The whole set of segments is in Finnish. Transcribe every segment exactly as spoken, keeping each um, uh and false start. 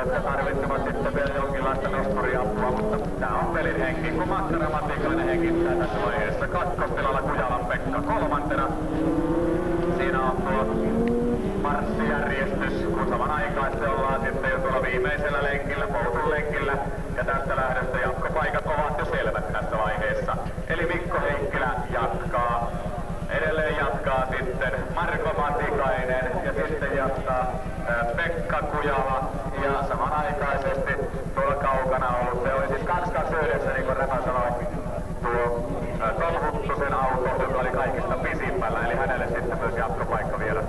jotka tarvitsevat sitten vielä jonkinlaista nosturiapua, mutta tää on pelin henki, kun Mattara Matikainen hengittää tässä vaiheessa. Kakkostilalla Kujalan Pekka kolmantena. Siinä on tuo marssijärjestys, kun samanaikaisesti ollaan sitten jo tuolla viimeisellä lenkillä, Poutun lenkillä. Ja tästä lähdöstä jatkopaikat ovat jo selvät tässä vaiheessa. Eli Mikko Heikkilä jatkaa. Edelleen jatkaa sitten Marko Matikainen ja sitten jatkaa ää, Pekka Kujala. Ja samanaikaisesti tuolla kaukana ollut, se oli siis kaksi kaksi yhdeksän, niin kuin Räpä sanoi, tuo ää, Tom Huttusen auto, joka oli kaikista pisimmällä, eli hänelle sitten myös jatkopaikka vielä.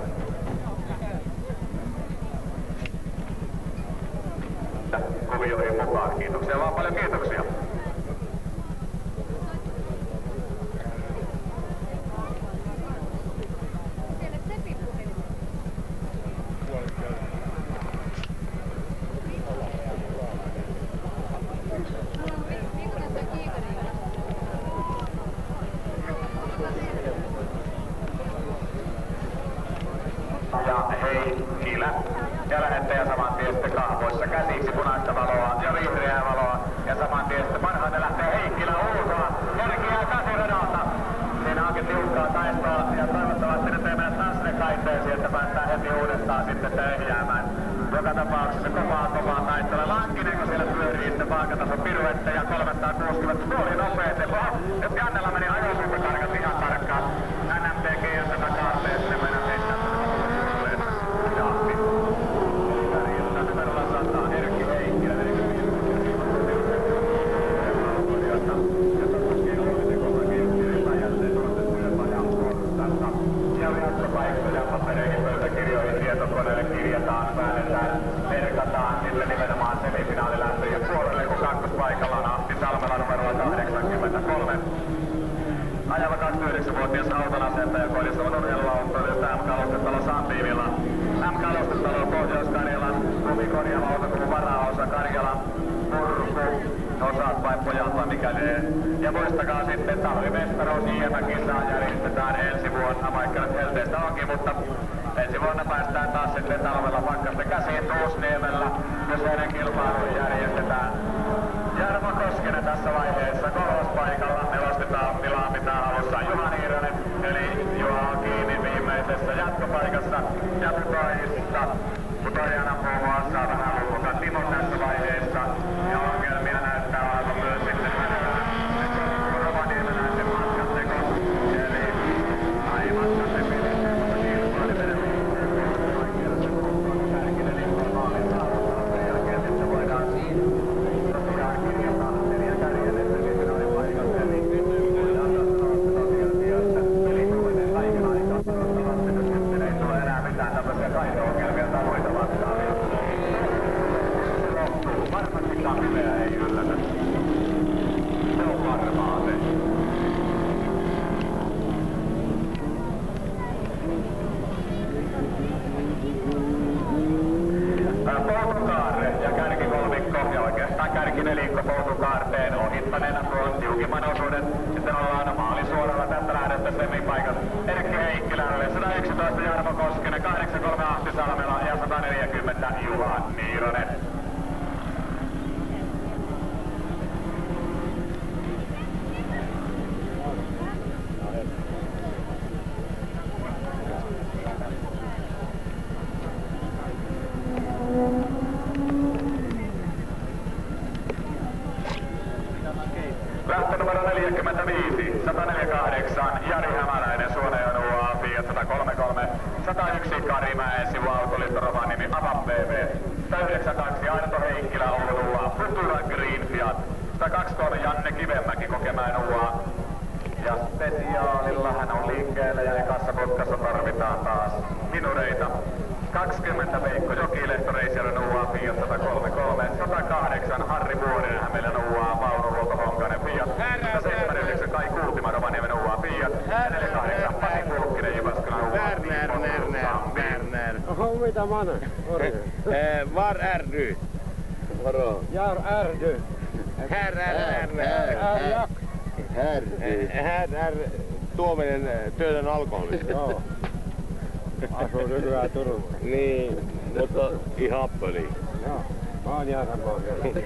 Kuvioihin mukaan. Kiitoksia vaan paljon, kiitoksia. Ja Heikkilä. Ja lähettäjä saman tien sitten kahvoissa käsiksi punaista valoa ja vihreää valoa. Ja saman tien sitten parhaiten lähtee Heikkilä ulkoa. Kerkiää käsiradalta. Siinä onkin tiukkaa taistoa ja toivottavasti nyt ei mennä tanssinekaihteisiin, että päästään heti uudestaan sitten töhjäämään. Joka tapauksessa kovaa kovaa taistelua. Lankinen, kun siellä pyörii sitten vaakatason piruetteja kolmesataakuusikymmentä puoli nopeete. Nyt Jannella meni ajosuunta tarkat ihan tarkkaan. N M T G ja tämä kaarteen sinne mennä heittää. Ajava kaksikymmentäyhdeksänvuotias autonasentaja kodissa on urheiluautoilijasta M K-lustetalo Santiivilla. M K-lustetalo Pohjois-Karjalan kumikorjaava autokuvun varaosa Karjalan purku. Osat vai pojat vai mikä ne. Ja muistakaa sitten talvimestaruus J M-kisaa järjestetään ensi vuonna, vaikka nyt helteistä onkin, mutta ensi vuonna päästään taas sitten talvella pakkasta käsiin Tuusniemellä, jos heidän kilpailuun järjestetään. Jarmo Koskinen tässä vaiheessa kolmospaikalla. Nelostetaan tilaa mitä halussaan Juha Niiranen. Eli Juha on kiinni viimeisessä jatkopaikassa. Ja putoajista. Putojana muun muassa vähän lukuka Timo tässä vaiheessa. Ja ongelmia näyttää olevan myös sitten hänellä. Rovaniemeläisen matkanteko. Eli aivan se pelissä, mutta kilpaili menee. Kärkinen liikkuu maalin saavuttaa. Sen jälkeen sitten voidaan siinä. Ei yllätä. Se on varmaa se. Poutukaarre ja kärkikolmikko ja oikeastaan kärkinelikko Poutukaarteen ohittaneena tuon tiukimman osuuden. Sitten ollaan maalisuoralla tästä lähdöstä semipaikat. Erkki Heikkilälle sata yksitoista Jarmo Koskinen, kahdeksankymmentäkolme Ahti Salmela ja sata neljäkymmentä Juha Niiranen. Lähtö numero neljäkymmentäviisi, sata neljäkymmentäkahdeksan, Jari Hämäläinen, Suonejon U A, Fiat sata kolmekymmentäkolme, sata yksi Karimäen sivuautoliitto Rovaniemi, Avan B V, sata yhdeksänkymmentäkaksi Arto Heikkilä, Oulun U A, Futura Green Fiat, sata kaksikymmentäkolme Janne Kivemäki, Kokemäen U A. Ja spesiaalilla hän on liikkeellä ja ekassa putkassa tarvitaan taas minureita. kaksikymmentä Veikko Jokilehto, Reisjärven U A, Fiat sata kolmekymmentäkolme, sata kahdeksan Harri Vuorinen, Hämeenlinnan U A, Vaunuhuolto Honkanen, Fiat, sata seitsemänkymmentäyhdeksän Kai Kuutimaa, Rovaniemen U A, Fiat, neljäkymmentäkahdeksan Pasi Pulkkinen, Jyväskylän U A, Werner, Werner, Werner. Oho, mitä manna? Var är du? Vadå? Var är du? Här är Werner. Är jag? Här, här är Tuominen Töölön alkoholista. Joo. Asuu nykyään Turussa. Niin, mutta ihan pöli. Joo, mä oon Jaaranmaan.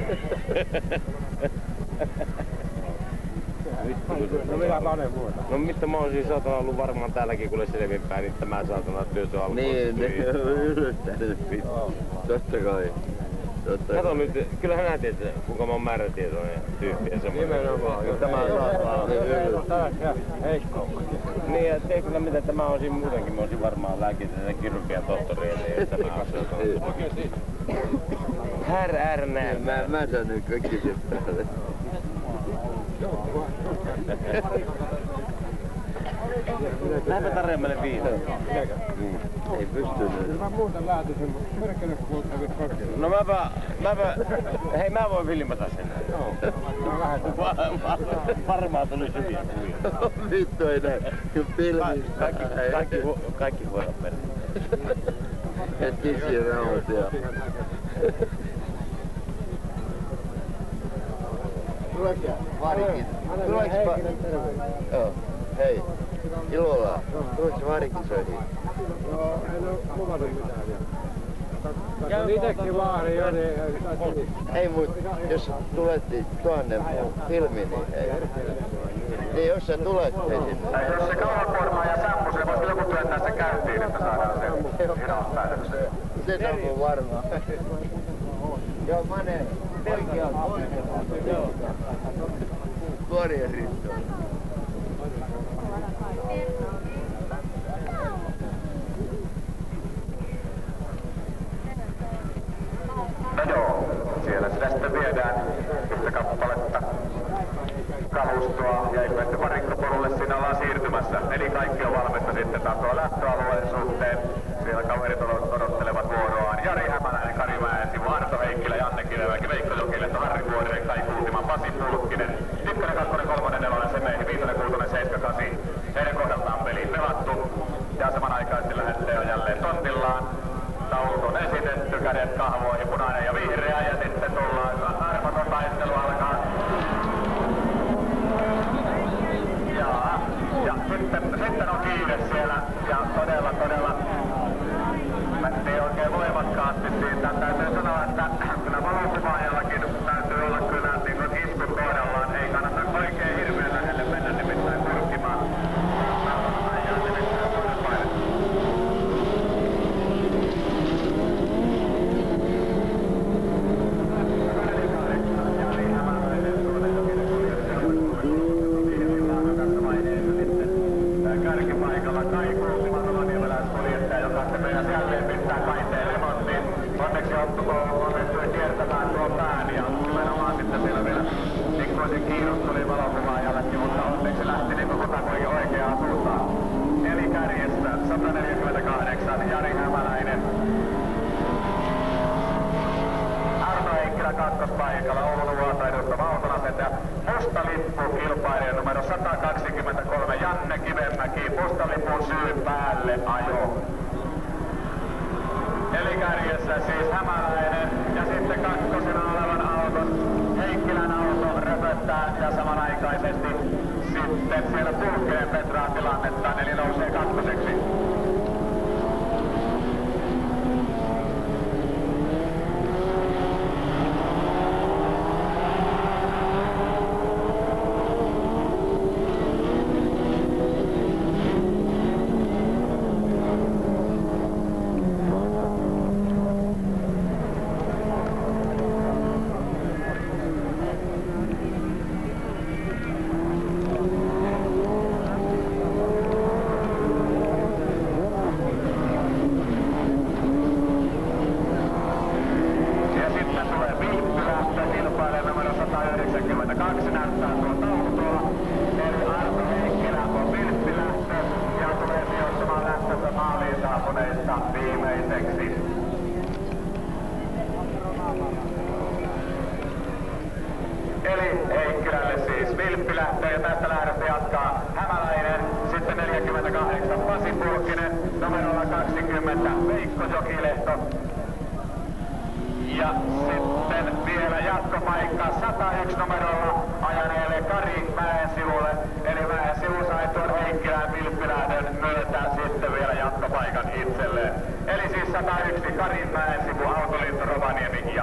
No mitä panen muuta? No mistä mä oon siis saatana ollut varmaan täälläkin kuule selvinpäin, niin tämä saatana työt on alkuun. Niin, ne on yllättänyt. Totta kai. Totta Kato kai. nyt, kyllähän nää tiedät, kuinka mä oon määrätietoinen tyyppi ja semmoinen. Nimenomaan. Joo, tämä saattaa. Tällaisia heikkouksia. Niin, ja tiedätkö kyllä mitä, tämä on siinä muutenkin, mä olisin varmaan lääkettä ja kirurgia tohtoria, niin tämä on se. Här är nää. Mä, mä saan nyt kaikki sen päälle. Lähdepä tarjoamme viinaa. Niin. Ei pystynyt. Mä muuten lähtisin, mutta perkele kuultavit korkealla. No mäpä, mäpä, hei mä voin filmata sen. Joo, mä lähetän. Va, va, varmaan tuli hyviä kuvia. Vittu ei näin. Kyllä pilvissä. Kaikki, kaikki, kaikki voidaan mennä. Et tissi rauhoitia. Tuleeko Varikin? Tuleeko Joo. Hei. Ilolla. Tuleeko Varikin soihin? Joo, en oo luvannut mitään vielä. Katson itekin vaari jo, niin... Ei mut, jos tulet tuonne filmiin, niin ei. Niin jos sä tulet hei sinne. Tai jos se kaulakuormaa ja sampus, niin voisiko joku työntää sen käyntiin, että saadaan se hienoa päätökseen. Sen on mun varma. Joo, Mane, oikealta. Joo. Kuorien ristoon. No joo, siellä sitä sitten viedään yhtä kappaletta kalustoa ja ilmeisesti varikkopolulle siinä ollaan siirtymässä. Eli kaikki on valmista sitten tasoa lähtöalueen suhteen. Siellä kaverit odottelevat vuoroaan. Jari Hämäläinen, Kari Mäensivu, Arto Heikkilä, Janne Kivemäki, Veikko Jokilehto, Harri Vuorinen, Kai Kuutiman, Pasi Pulkkinen, ykkönen, kakkonen, kolmonen, nelonen, Semeihin, viitonen, kuutonen, seitsemän, kasi. Heidän kohdaltaan peli pelattu. Ja samanaikaisesti lähettelee on jälleen tontillaan. Taulut on esitetty, kädet kahvoihin, punainen ja vihreä ja sitten tullaan armoton taistelu alkaa. Ja, ja sitten, sitten on kiire siellä ja todella, todella mentiin oikein voimakkaasti siitä. Täytyy sanoa, että kyllä valokuvaajallakin täytyy olla kyllä niin kuin iskut kohdallaan. Ei kannata oikein hirveän lähelle mennä nimittäin kurkkimaan. Kärkipaikalla Kai Kuutiman rovaniemeläiskuljettaja, joka se meidän jälleen pistää kaiteen remonttiin. Onneksi Otto onnistui kiertämään tuon pään ja nimenomaan sitten siellä vielä pikkuisen kiinnos tuli valokuvaajallekin, mutta onneksi lähti niin kuin kutakuinkin oikeaan suuntaan. Eli kärjessä sata neljäkymmentäkahdeksan Jari Hämäläinen. Arto Heikkilä kakkospaikalla, Oulun Luota edustava autonasentaja. Musta lippu kilpailija numero sata kaksikymmentäkolme Janne Kivemäki, musta lipun syy päälle ajo. Eli kärjessä siis Hämäläinen ja sitten kakkosena olevan auton Heikkilän auto röpöttää ja samanaikaisesti sitten siellä Pulkkinen Petraa tilannettaan eli nousee kakkoseksi. Eli Heikkilälle siis Vilppi lähtee ja tästä lähdöstä jatkaa Hämäläinen, sitten neljäkymmentäkahdeksan Pasi Pulkkinen, numerolla kaksikymmentä Veikko Jokilehto. Ja sitten vielä jatkopaikka sata yksi numerolla ajaneelle Kari Mäensivulle. Eli Mäensivu sai tuon Heikkilän Vilppilähdön myötä sitten vielä jatkopaikan itselleen. Eli siis sata yksi Kari Mäensivu, Autoliitto Rovaniemi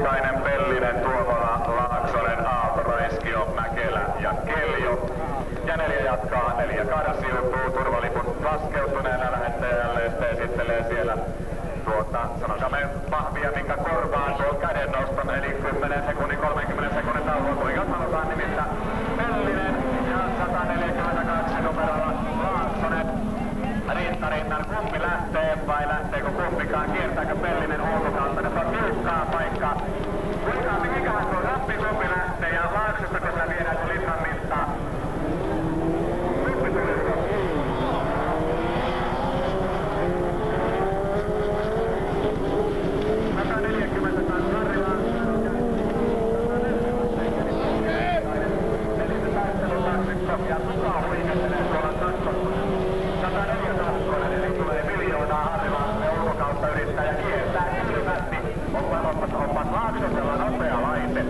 Asikainen, Pellinen, Tuomola, Laaksonen, Aalto, Raiskio, Mäkelä ja Keljo. Ja neljä jatkaa, neljä karsiutuu, turvalipun laskeutuneena lähettäjälle, sitten esittelee siellä tuota, sanokamme pahvia, minkä korvaan tuon kädennoston, eli kymmenen sekunnin, kolmenkymmenen sekunnin tauon, kuinka sanotaan nimittäin Pellinen ja sata neljäkymmentäkaksi numerolla Laaksonen. Rintarinnan, kumpi lähtee vai lähteekö kumpikaan, kiertääkö Pellinen ulkokautta, nyt on tiukkaa paikkaa. Kuinka, mikähän tuo rappi kumpi lähtee ja Laaksosta, kun sä viedään sun litran mittaa. Kumpi tuli tuo? sata neljäkymmentäkaksi Karrilaan. Eli se taistelu kaksikko ja tukaa huikettelee tuolla kakkossa. sata neljäkymmentäkaksi, eli tulee miljoonaa Harrilalle ulkokautta yrittää ja kiertää kylmästi. Oppas, oppas Laaksosella nopea laite.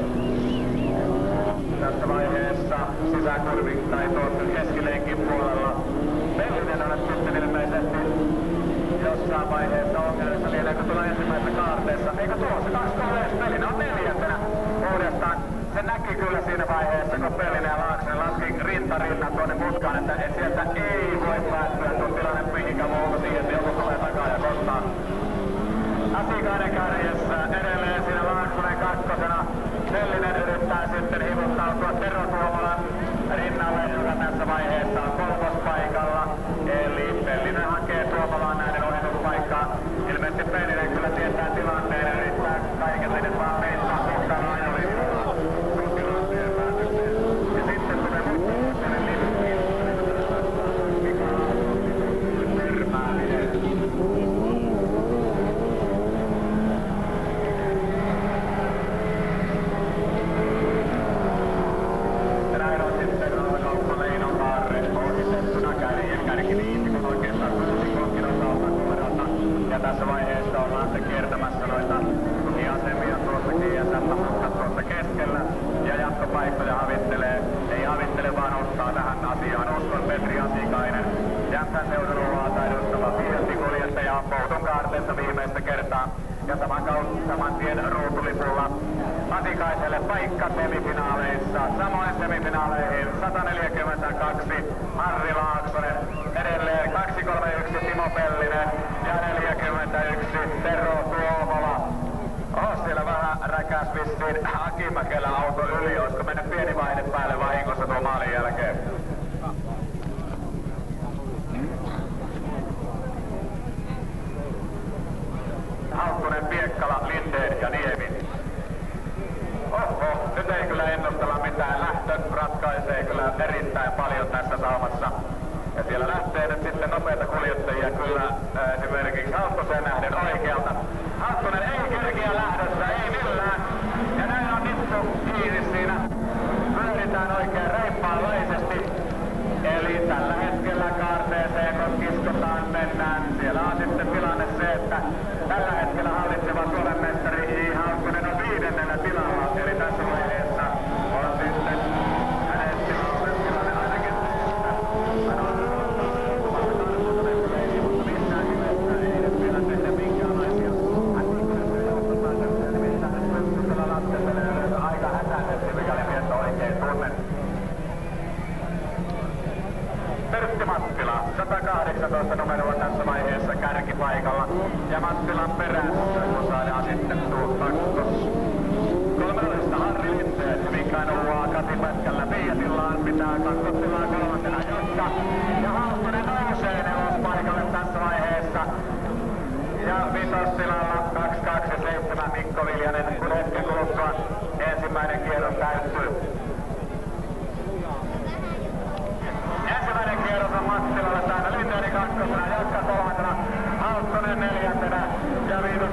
Tässä vaiheessa sisäkurvi tai tuossa keskilenkin puolella. Pellinen on sitten ilmeisesti jossain vaiheessa ongelmissa lieneekö tuolla ensimmäisessä kaarteessa. Eikö tuossa kaksi kolmeessa Pellinen on neljäntenä uudestaan. Se näki kyllä siinä vaiheessa, kun Pellinen ja Laaksonen laski rintarinnan tuonne mutkaan, että et sieltä ei voi päättyä tuon tilanne mihinkä muuta siihen, että joku tulee takaa ja kostaa. Asikainen kärjessä, edelleen siinä Laaksonen kakkosena. Pellinen yrittää sitten hivuttautua Tero Tuomolan rinnalle, joka tässä vaiheessa on kolmospaikalla. Eli Pellinen hakee Tuomolaan näiden ohituspaikkaa. Ilmeisesti Pellinen kyllä tietää tilanteen ja yrittää kaiken edes vaan peittaa puhtaan ajoliittuvaa. Ja sitten tulee muuttuneelle lippuun. Mikä on törmääminen. Ja näin on sitten Kauppa Leinon Kaarre ohitettuna kärjen kärkiviisikon oikeastaan kuusikon osalta kohdalta. Ja tässä vaiheessa ollaan sitten kiertämässä noita tukiasemia tuossa G S M-matkat tuossa keskellä. Ja jatkopaikkoja havittelee, ei havittele vaan ottaa tähän asiaan uskon Petri Asikainen. Jämsän seudun luota edustava viestikuljettaja on Pouton kaarteessa viimeistä kertaa. Ja saman, kautta, saman tien ruutulipulla Asikaiselle paikka semifinaaleissa. Samoin semifinaaleihin sata neljäkymmentäkaksi Harri Laaksonen, edelleen kaksi kolme yksi Timo Pellinen ja neljäkymmentäyksi Tero Tuomola. Oho, siellä vähän räkäs vissiin Aki Mäkelä auto yli, olisiko mennyt pieni vaihde päälle vahingossa tuon maalin jälkeen? Haukkonen, Piekkala, Lindeen ja Niemi. Oho, nyt ei kyllä ennustella mitään. Lähtö ratkaisee kyllä erittäin paljon tässä saumassa. Ja siellä lähtee nyt sitten nopeita kuljettajia kyllä ää, esimerkiksi Hauttosen nähden oikealta. Hauttonen ei kerkiä lähdössä, ei millään. Ja näin on nippu kiinni siinä. Pyöritään oikein reippaanlaisesti. Eli tällä hetkellä kaarteeseen, kun kiskotaan, mennään. Siellä on sitten tilanne se, että tällä hetkellä hallitseva Suomen mestari J. Haukkonen on viidennellä tilalla. Eli tässä vaiheessa on sitten hänen tilanne, tilanne ainakin. Hän on mutta missään nimessä ei nyt vielä tehdä minkäänlaisia. Hän pystyy johtamaan tämmöisen nimittäin pystytellä laskentelee aika hätäisesti, mikäli mies oikein tunne. Pertti Mattila, sata kahdeksantoista numero on tässä vaiheessa kärkipaikalla. Ja Mattilan perässä, kun saadaan sitten tuo kakkos. Kolmellista Harri Lindeen, Mikael Uaa katipätkällä Fiatillaan, pitää kakkostilaa kolmantena Jokka. Ja Haukkonen nousee nelospaikalle tässä vaiheessa. Ja vitostilalla kaksi kaksi seitsemän Mikko Viljanen, kun hetken kuluttua ensimmäinen kierros täyttyy. Ensimmäinen kierros on Mattilalla täällä Lindeni kakkosena, Jokka kolmantena, Haukkonen neljäntenä ja viitos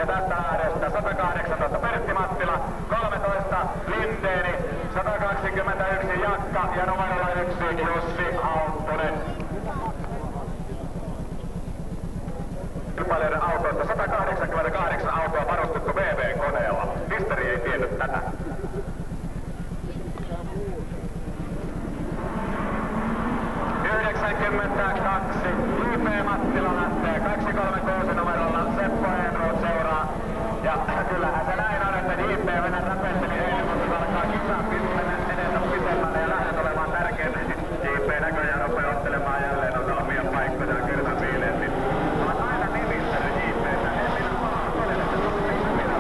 Ja tästä äärestä sata kahdeksantoista Pertti Mattila, kolmetoista Lindeni, sata kaksikymmentäyksi Jakka ja numerolla yksi Jussi Hauttunen. Kilpailijoiden autoista sata kahdeksankymmentäkahdeksan autoa varustettu B B-koneella. Misteri ei tiennyt tätä. yhdeksänkymmentäkaksi J P Mattila lähtee kaksi kolme kuusi numerolla Seppo Enroth seuraa. Ja kyllähän se näin on, että J P vähän räpetteli eilen, mutta alkaa kisaa mennä edetä pitemmälle ja lähdet olemaan tärkeitä. J P näköjään rupeaa ottelemaan jälleen noita omia paikkoja kylmän viileet. Mä oon aina nimittänyt J P:tä. En minä vaan todella, että se on minä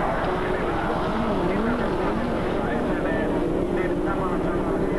niin sama on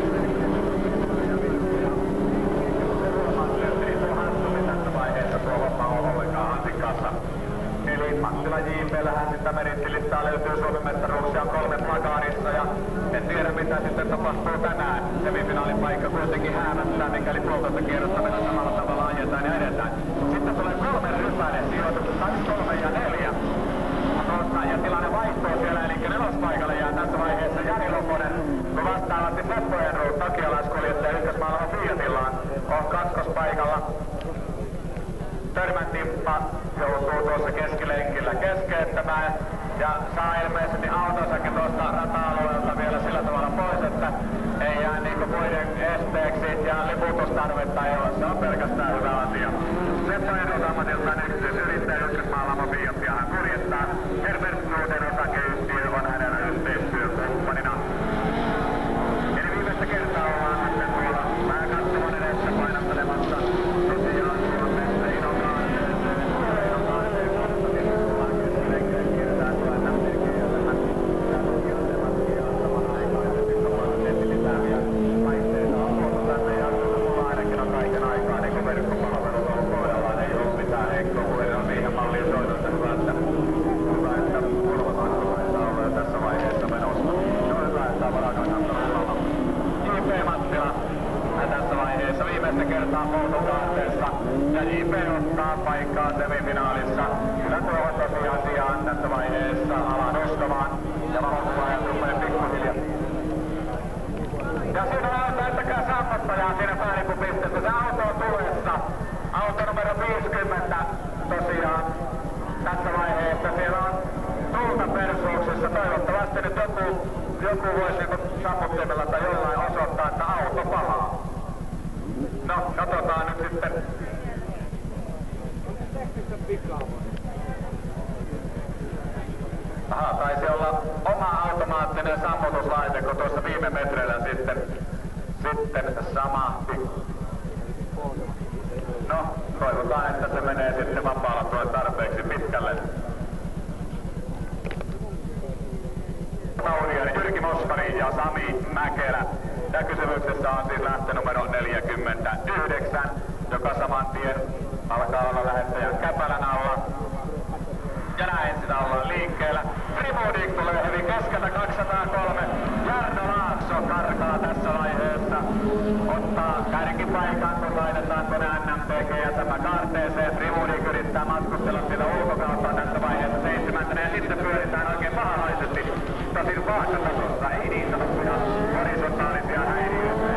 Eli Mattila J P:llähän sitä merittilistaa löytyy Suomen mestaruuksia kolme plakaarissa ja en tiedä mitä sitten tapahtuu tänään. Semifinaalin paikka kuitenkin häämättää, mikäli puoltoista kierrosta mennä samalla tavalla ajetaan ja edetään. Sitten tulee kolme rypäinen sijoitukset, kaksi, kolme ja neljä. Tuossa, ja tilanne vaihtuu siellä, eli nelospaikalle jää tässä vaiheessa Jari Loponen, kun vastaavasti Seppo Enroth takialaiskuljettaja ykkösmaalalla Fiatillaan on kakkospaikalla. Törmän Timppa joutuu tuossa keskilenkillä keskeyttämään ja saa ilmeisesti autonsakin tuosta rata-alueelta vielä sillä tavalla pois, että ei jää niinku muiden esteeksi ja liputustarvetta ei ole. Se on pelkästään hyvä asia. Seppo Enroth ammatiltaan yksityisyrittäjä ykkösmaalalla Fiatia hän kuljettaa. Herbert Knuden osakeyhtiö on hänellä yhteistyökumppanina. Eli viimeistä kertaa ollaan sitten tuolla pääkattomon edessä painattelemassa tosiaan Suomessa Inokaan. Kertaa poltokaarteessa ja J P ottaa paikkaa semifinaalissa. Kyllä tuohon tosiasiaan tässä vaiheessa alan uskomaan ja valokuvaajat rupeaa pikkuhiljaa. Ja siinä näyttää, että sammuttajaa siinä päällipupisteessä. Se auto on tulessa. Auto numero viisikymmentä tosiaan tässä vaiheessa. Siellä on tulta persuuksessa. Toivottavasti nyt joku, joku voisi sammuttimella tai jollain osoittaa, että auto palaa. No, katsotaan nyt sitten. Aha, taisi olla oma automaattinen sammutuslaite, kun tuossa viime metreillä sitten, sitten samahti. No, toivotaan, että se menee sitten vapaalla tuon tarpeeksi pitkälle. Taurian Jyrki Moskari ja Sami Mäkelä. Ja kysymyksessä on siis lähtö numero neljäkymmentäyhdeksän, joka saman tien alkaa olla lähettäjän käpälän alla. Ja näin sitä ollaan liikkeellä. Primodik tulee hyvin keskeltä kaksisataakolme. Jarno Laakso karkaa tässä vaiheessa. Ottaa kärkipaikan, kun laitetaan tuonne N M T G ja tämä kaarteeseen. Primodik yrittää matkustella sitä ulkokautta tässä vaiheessa seitsemäntenä. Ja sitten pyöritään oikein pahalaisesti. Tosin vaakatasossa ei niin sanottuja horisontaalisia häiriöitä.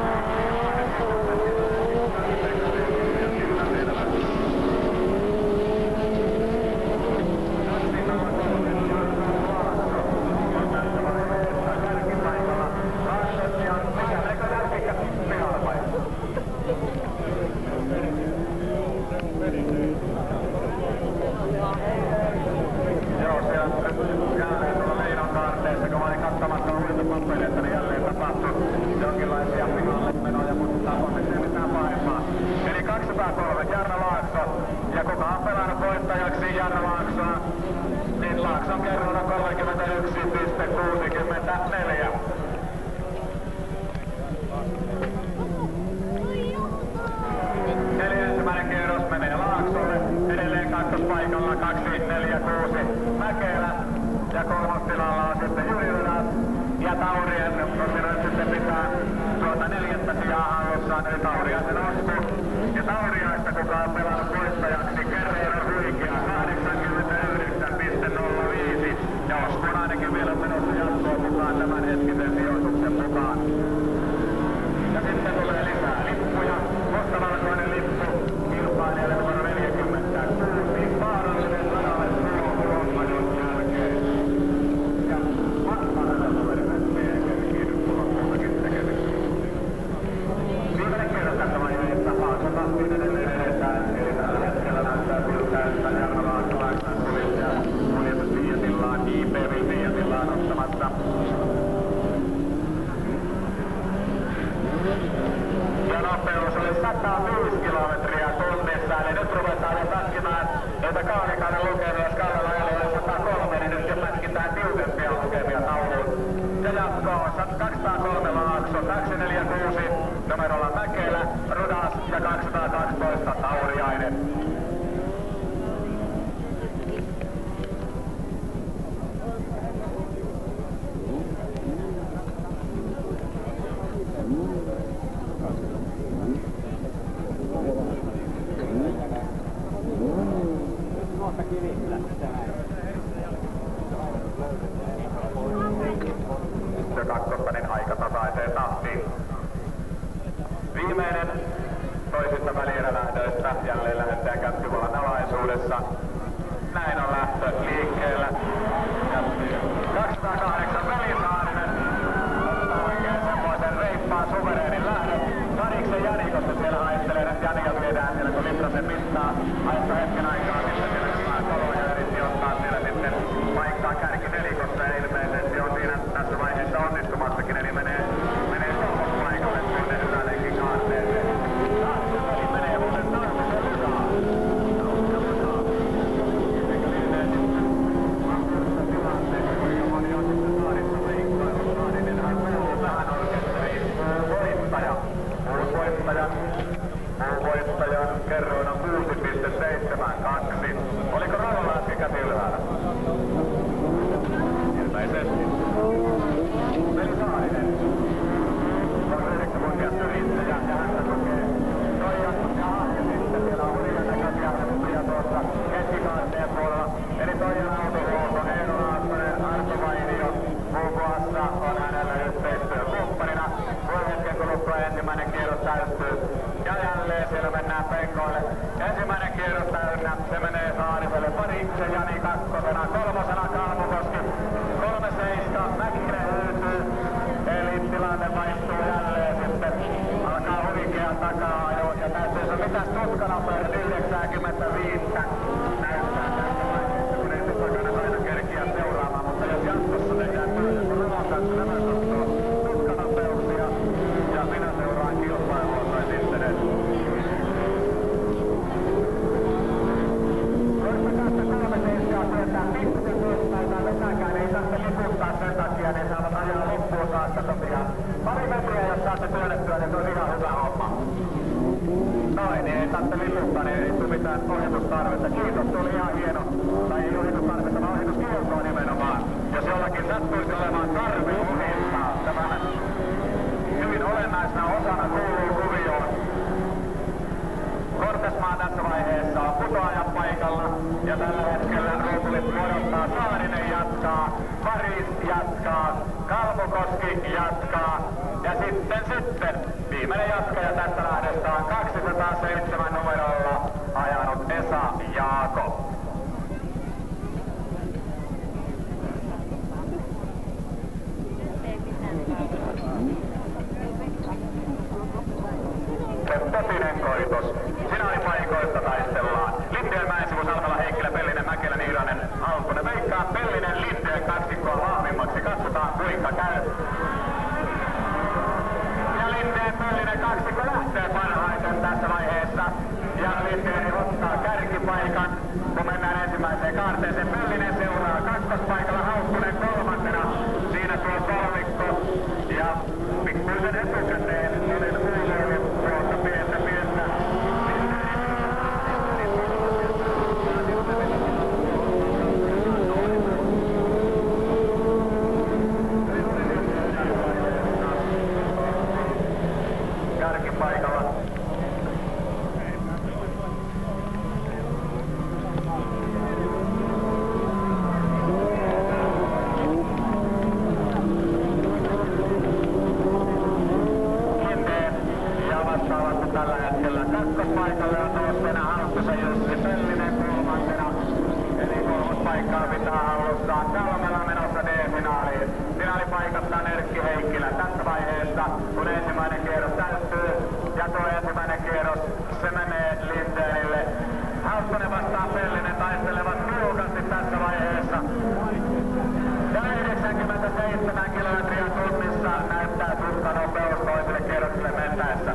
Joo, siellä jälleen tuolla Leinon kaarteessa, kun mä olin katsomassa muita papereita, niin jälleen tapahtui jonkinlaisia pihalle menoja, mutta onneksi ei mitään pahempaa. Eli kaksisataakolme Jarno Laakso, ja kuka on pelannut voittajaksi Jarno Laaksoa, niin Laakson kerralla kolmekymmentäyksi pilkku kuusikymmentäneljä. Eli ensimmäinen kierros menee Laaksolle, edelleen kakkospaikalla kaksi neljä kuusi Mäkelä ja kolmostilalla on sitten Juri Yläs ja Taurien tosiaan sitten pitää tuota neljättä sijaa hallussaan, eli Tauriaisen osku. Ja Tauriaista kuka on pelannut voittajaksi Guerrero Huikia kahdeksankymmentäyhdeksän pilkku nolla Ja kakkosta niin aika tasaiseen tahtiin. Viimeinen toisista välierälähdöistä jälleen lähettäjä Kätkyvalan alaisuudessa. Näin on lähtö liikkeellä. kaksisataakahdeksan Välisaarinen ottaa oikein semmoisen reippaan suvereenin lähdön. Sariksen Jani, koska siellä haittelee nyt Jania viedään siellä kun Litrasen mittaa. Haittaa hetken aikaa sitten siellä hyvää koloa ja yritti ottaa siellä sitten paikkaa kärkinelikossa ja ilmeisesti on siinä tässä vaiheessa onnistumassakin, eli menee menee paikalle tuonne ylälenkin kaarteeseen. Taas menee muuten Taukisen mukaan. Voittajan kerroina kuusi pilkku seitsemänkymmentäkaksi. Oliko Rauhala äsken käsi ylhäällä? Ilmeisesti. Välisaarinen on yhdeksävuotias yrittäjä ja häntä tukee Toija ja Ahja sitten. Siellä on hyvän näköisiä hyppyjä tuossa keskikaarteen puolella. Eli Toijan autohuolto, Eero Laaksonen, Arto Vainio muun muassa on hänellä yhteistyökumppanina. Voi hetken kuluttua ensimmäinen kierros täyttyy. Ja jälleen siellä mennään penkoille. Ensimmäinen kierros täynnä, se menee Saariselle. Pariksen Jani kakkosena, kolmosena Kalmukoski. Kolme seista, Mäkinen hyytyy. Eli tilanne vaihtuu jälleen sitten. Alkaa huikea takaa-ajo. Ja täytyy se mitäs tutkanopeuden yhdeksänkymmentäviisi näyttää tässä vaiheessa, kun ei takana aina kerkiä seuraamaan. Mutta jos jatkossa tehdään työtä, kun Rovon kanssa nämä katsoo tutkanopeuksia. Ja minä seuraan kilpailua tai sitten edes. Koittakaa kolme seiskaa työntää pikkusen tuosta, vetäkään ei tarvitse liputtaa sen takia, niin saavat ajaa loppuun saakka tosiaan. Pari metriä, jos saatte työnnettyä, niin se on ihan hyvä homma. Noin, niin ei tarvitse liputtaa, niin ei tule mitään ohitustarvetta. Kiitos, tuli ihan hieno. Tai ei ohitustarvetta, vaan ohituskieltoa nimenomaan. Jos jollakin sattuisi olemaan tarve ohittaa, tämän hyvin olennaisena osana kuuluu kuvioon. Kortesmaa tässä vaiheessa on putoajan paikalla ja tällä hetkellä ruutulit odottaa. Saarinen jatkaa, Paris jatkaa, Kalmukoski jatkaa ja sitten sitten viimeinen jatkaja tästä lähdöstä on kaksisataaseitsemän numerolla ajanut Esa Jaako. Totinen koitos. Finaalipaikoista taistellaan. Lindeen Mäensivu, Salmela, Heikkilä, Pellinen, Mäkelä, Niiranen, Haltunen. Veikkaa Pellinen, Lindeen kaksikkoa vahvimmaksi. Katsotaan kuinka käy. Ja Lindeen Pellinen kaksikko lähtee parhaiten tässä vaiheessa. Ja Lindeen ottaa kärkipaikan, kun mennään ensimmäiseen kaarteeseen. Pellinen seuraa kakkospaikalla, Haltunen kolmantena. Siinä tuo kolmikko. Ja pikkuisen etukäteen olen kuullut tuolta pientä pientä. Kärkipaikalla. Tällä hetkellä kakkospaikalle on nousseena Halttusen Jussi, Pellinen kolmantena. Eli kolmospaikkaa pitää hallussaan. Salmela menossa D-finaaliin. Finaalipaikattaan Erkki Heikkilä tässä vaiheessa, kun ensimmäinen kierros täyttyy. Ja tuo ensimmäinen kierros, se menee Lindeenille. Halttunen vastaan Pellinen taistelevat tiukasti tässä vaiheessa. Ja yhdeksänkymmentäseitsemän kilometriä tunnissa näyttää tutkanopeus toiselle kierrokselle mentäessä.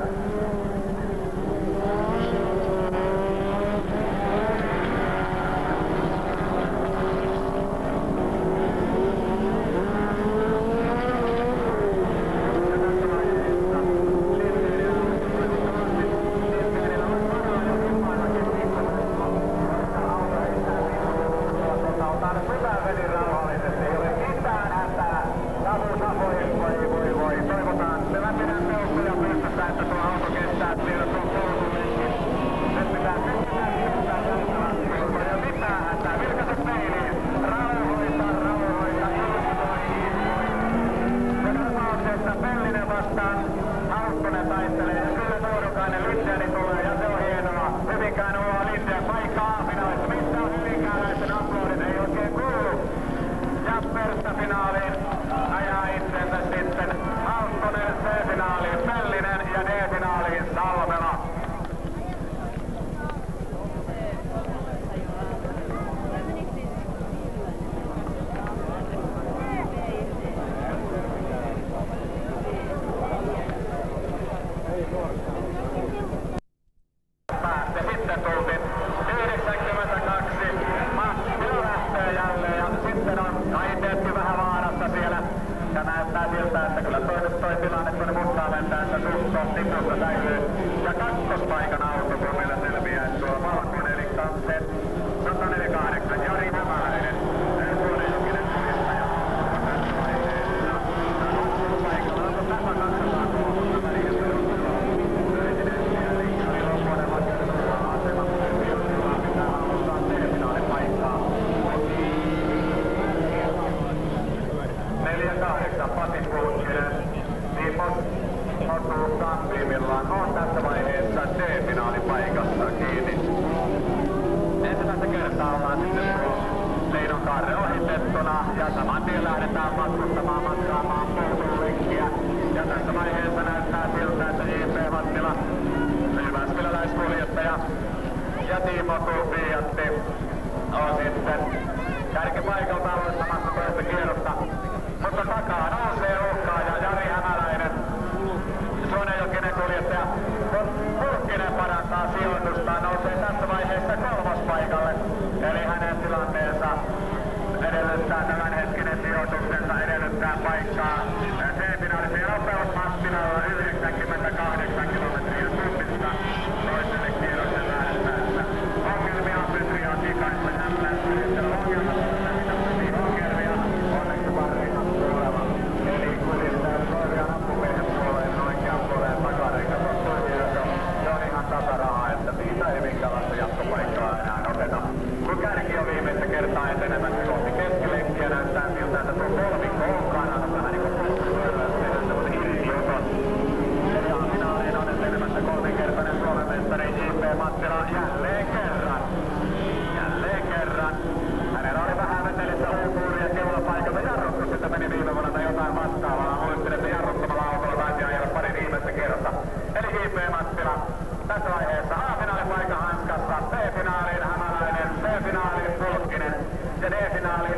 Siinä on Karre ohitettuna ja saman tien lähdetään matkustamaan matkaamaan Poutunlenkkiä. Ja tässä vaiheessa näyttää siltä, että J P Mattila, jyväskyläläiskuljettaja ja Timo Tuupiatti on sitten kärkipaikalta aloittamassa toista kierrosta. Mutta takaa nousee uhkaaja Jari Hämäläinen. Suonenjokinen kuljettaja Purkkinen parantaa sijoitustaan, nousee tässä vaiheessa kolmospaikalle. Eli hänen tilanteensa edellyttää tämänhetkinen sijoituksensa, edellyttää paikkaa C-finaalisen nopeus Mattilalla yhdeksänkymmentäkahdeksan kilometriä tunnissa toiselle kierroksen lähdettäessä. Ongelmia Petriakin kanssa hämmästynyt, ongelmat ongelmia onneksi parina puolella. Eli kuljettaja Sorjan appumiehen puoleen oikean puoleen takareikä tuossa kierrossa. Se on ihan tasaraha, että siitä ei minkälaista jatkopaikkaa enää oteta. Kun kärki on viimeistä kertaa etenemässä kohti keskilenkkiä, näyttää siltä, että tuo kolmikko on kannalla vähän niin kuin polkupyörällä tehdä semmoisen irtioton. Eli A-finaaliin on etenemässä kolminkertainen Suomen mestari J P Mattila jälleen kerran. Jälleen kerran. Hänellä oli vähän vetelissä uupuuria keulapaikalta jarrut, kun sitä meni viime vuonna tai jotain vastaavaa. Muistin, että jarruttamalla autolla taisi ajella pari viimeistä kierrosta. Eli J P Mattila tässä vaiheessa A-finaalipaikka hanskassa, B-finaaliin Hämäläinen, C-finaaliin Pulkkinen ja D-finaaliin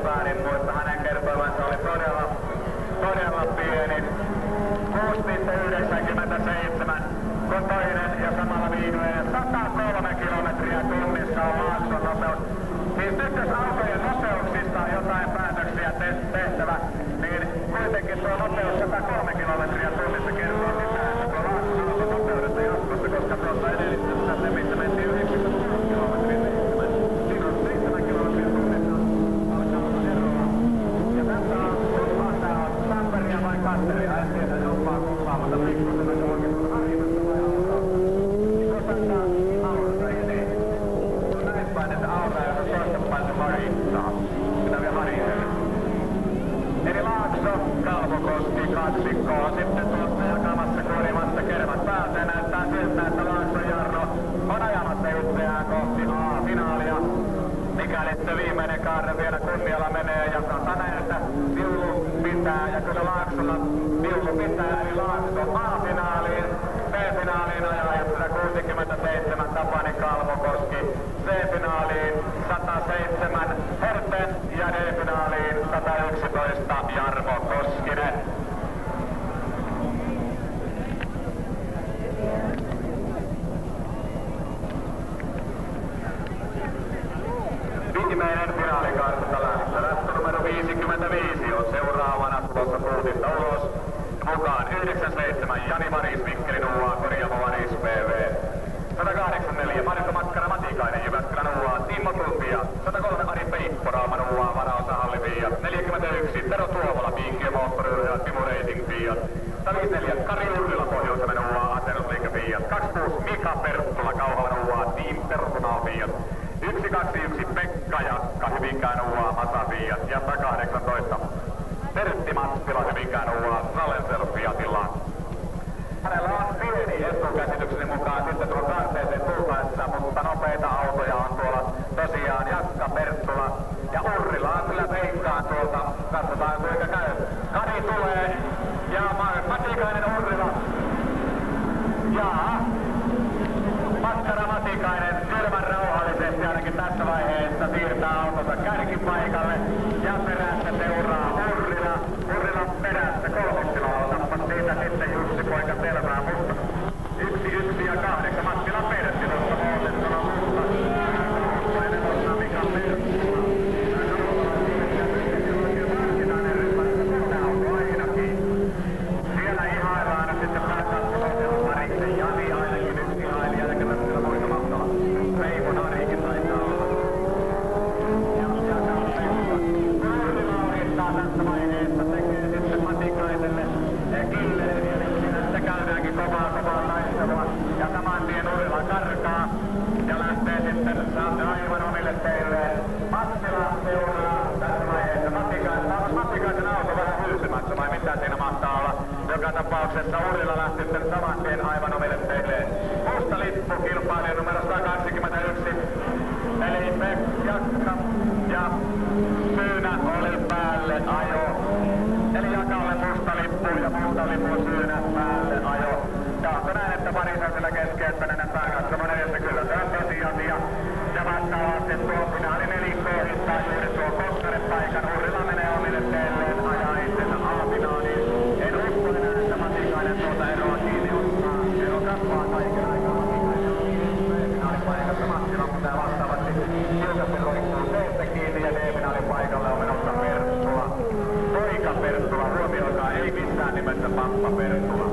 väärin muista. Hänen kertoimansa oli todella, todella pieni. kuusi pilkku yhdeksänkymmentäseitsemän, kun toinen ja samalla viimeinen sata kolme kilometriä tunnissa on Laakson nopeus. Siis nyt jos autojen nopeuksista jotain päätöksiä te- tehtävä, niin kuitenkin tuo nopeus sata kolme kilometriä tunnissa kertoo sitä, että tuo Laakson auton nopeudesta jatkossa, koska tuossa edellisessä se, missä mentiin yhdeksänkymmentäkuusi kilometriä seitsemän. Siinä on seitsemän kilometriä tunnissa alkaa olla eroa. Ja tässä on, kumpaa tää on, Tamperia vai Katteria, en tiedä jompaa kumpaa, mutta pikkusen aika oikeastaan Harjimassa vai Aurausta. Kosantaa Aurausta, ei niin. On näin päin, että Aura ei ole toista päin se Harjimmaa. Sitä vielä Harjimelle. Eli Laakso, Kalvokoski, kaksikko on sitten tuossa jakamassa kuorimassa kermat päältä ja näyttää siltä, että Laakson Jarno on ajamassa itseään kohti A-finaalia. Mikäli se viimeinen kaarre vielä kunnialla menee ja sanotaan, että viulu pitää ja kyllä Laaksolla viulu pitää, eli Laakso A-finaaliin, B-finaaliin ajaa sata kuusikymmentäseitsemän Tapani Kalvokoski, C-finaaliin sata seitsemän Herten ja D-finaaliin sata yksitoista Jarmo Koskinen. Viimeinen finaalikartta lähtö. Lähtö numero viisikymmentäviisi on seuraavana tulossa puutista ulos. Mukaan yhdeksänkymmentäseitsemän Jani Maris Mikkelin U A Korjaamo Maris B V. sata kahdeksankymmentäneljä Marko Makkara Matikainen Jyväskylän U A Timmo Tulpia. sata kolme Ari Peippo Rauman U A Varaosahalli Fiat. neljäkymmentäyksi Tero Tuovola Piinkkiö Moottoriyhtiö Timo Reiting Fiat. sata viisikymmentäneljä Kari Urrila Pohjois-Suomen U A Asennusliike Fiat. kaksikymmentäkuusi Mika Perttula Kauhavan U A Team Personal Fiat. yksi kaksikymmentäyksi Pekka Jakka Hyvinkään U A Masa Fiat ja sata kahdeksantoista Pertti Mattila Hyvinkään U A Tralensel Fiatilla. Hänellä on pieni etukäsitykseni mukaan sitten tuolla kaarteeseen tultaessa, mutta nopeita autoja on tuolla tosiaan Jakka Perttula ja Urrila on kyllä veikkaan tuolta. Katsotaan kuinka käy. Kari tulee ja Matikainen Urrila. Jaa. Makkara Matikainen kylmän rauhallisesti ainakin tässä vaiheessa siirtää autonsa kärkipaikalle ja perässä seuraa Urrila. Urrila perässä kolmoksilla otappas siitä sitten Jussi Poika selvää, mutta yksi, yksi ja kahdeksan Mattila Pertti tuossa Moosessona mutta kolmoksalainen osaa Mika Perttula. Varsinainen ryhmässä kolme autoa ainakin. Siellä ihaillaan nyt sitten pääkattokohdella Mariksen Jani ainakin yksi ihailija ja kyllä siellä muita mahtava. Reimon Arikin taitaa olla. Ja jakaa Perttula. Urrila ohittaa tässä vaiheessa, tekee sitten Matikaiselle Killeen ja nyt siinä sitten käydäänkin kovaa kovaa taistelua. Ja saman tien Urrila karkaa ja lähtee sitten aivan omille teilleen. Mattila seuraa tässä vaiheessa Matikaisen. Onko Matikaisen auto vähän hylsymässä vai mitä siinä mahtaa olla? Joka tapauksessa Urrila lähti sitten saman tien aivan omille teilleen. Musta lippu kilpailija numero sata kaksikymmentäyksi. Eli Pekka ja syynä oli päälle ajo. Eli Jakalle musta lippu ja muuta lipun syynä päälle ajo. Ja onko näin, että Maris on sillä keskeyttäinen pääkatsomon edessä? Kyllä se on tosiasia. Ja vastaavasti tuo finaali nelikko ohittaa juuri tuo Koskaren paikan. Urrila menee omille teilleen, ajaa itsensä A-finaaliin. En usko enää, että Matikainen tuota eroa kiinni ottaa. Ero kasvaa kaiken aikaa. Matikainen on finaalipaikassa. Mattila pitää vastaavasti tiukasti roikkuu teistä kiinni ja D-finaalin paikalle on menossa Perttula. Poika Perttula, huomioikaa, ei missään nimessä pappa Perttula.